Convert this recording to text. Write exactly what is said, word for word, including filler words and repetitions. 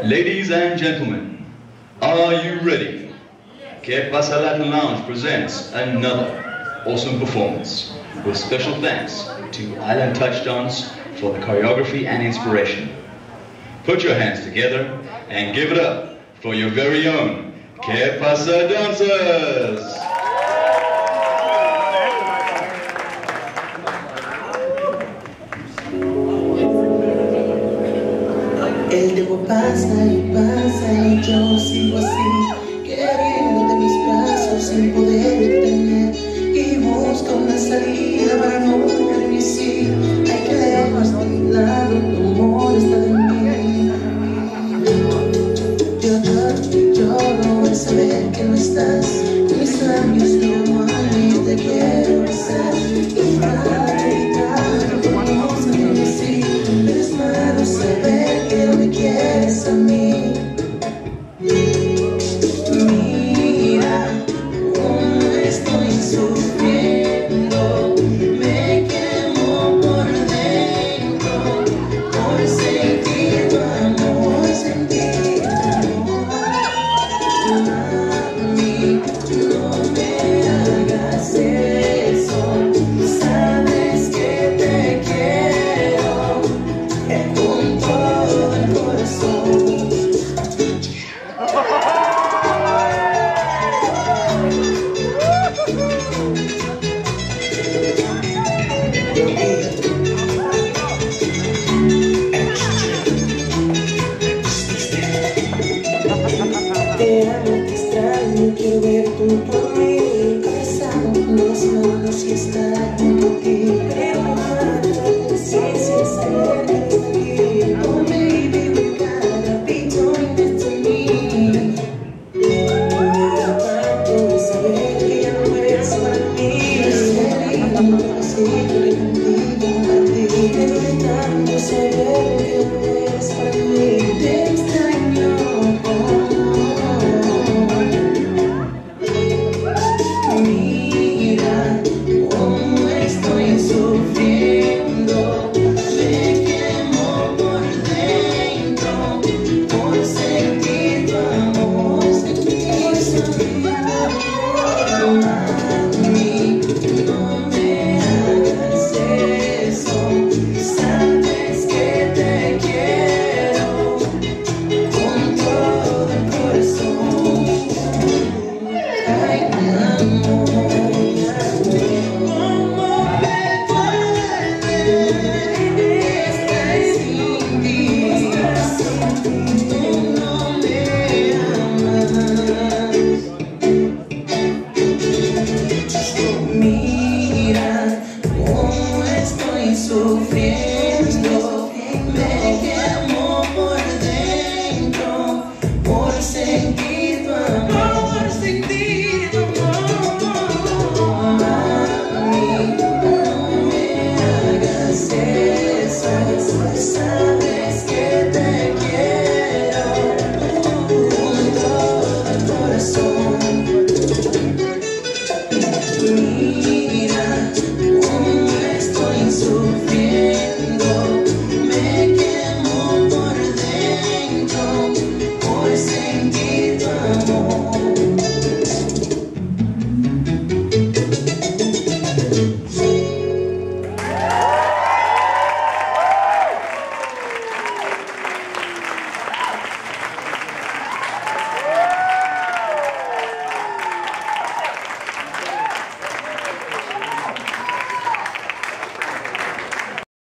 Ladies and gentlemen, are you ready? Que Pasa Latin Lounge presents another awesome performance with special thanks to Island Touchdowns for the choreography and inspiration. Put your hands together and give it up for your very own Que Pasa Dancers! El tiempo pasa y pasa y yo sigo así, queriéndote en mis brazos sin poder detener, y busco una salida para no morir mi sí. Hay que lejos de